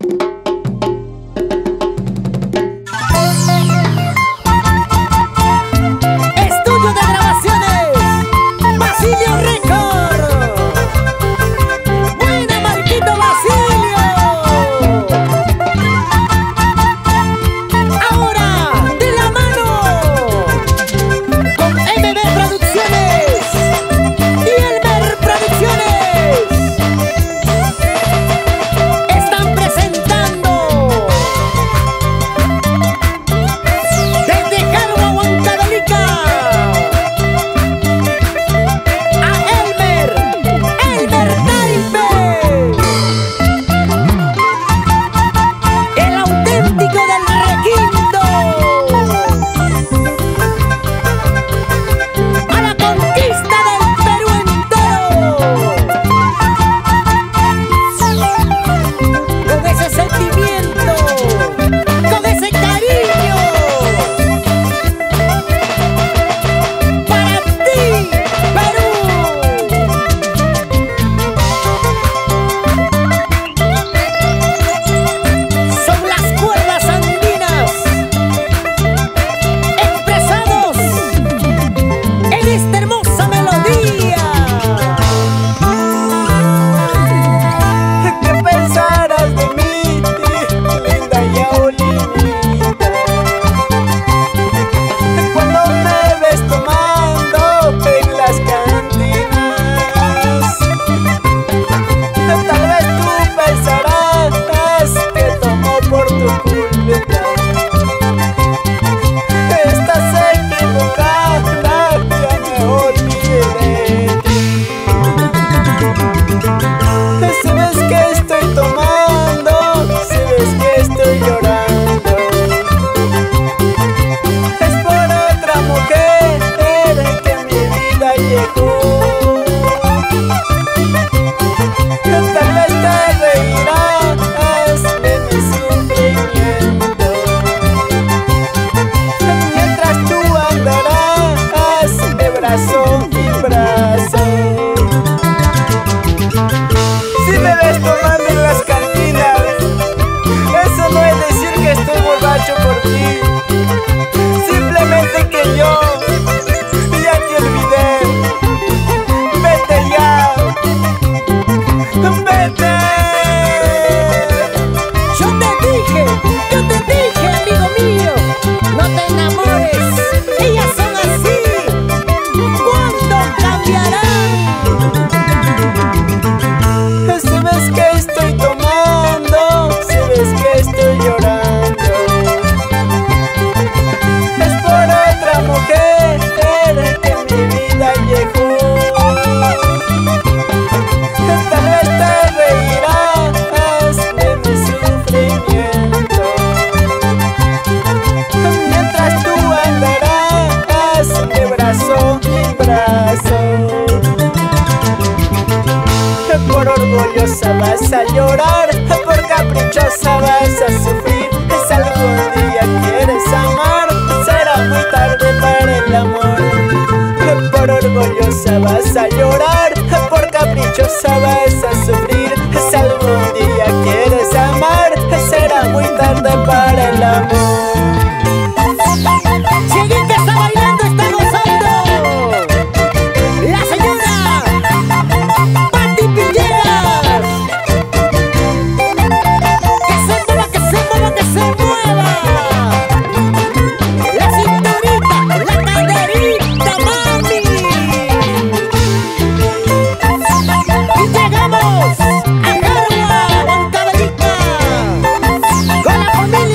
orgullosa vas a llorar, por caprichosa vas a sufrir. Si algún día quieres amar, será muy tarde para el amor. Por orgullosa vas a llorar, por caprichosa vas a sufrir. Si algún día quieres amar, será muy tarde para el amor. Chiquita está bailando, está gozando. La señora Pati Villegas. Que se mueva, que se mueva, que se mueva. La cinturita, la caderita, mami. Y llegamos a Jarua, Huancavelica, con la familia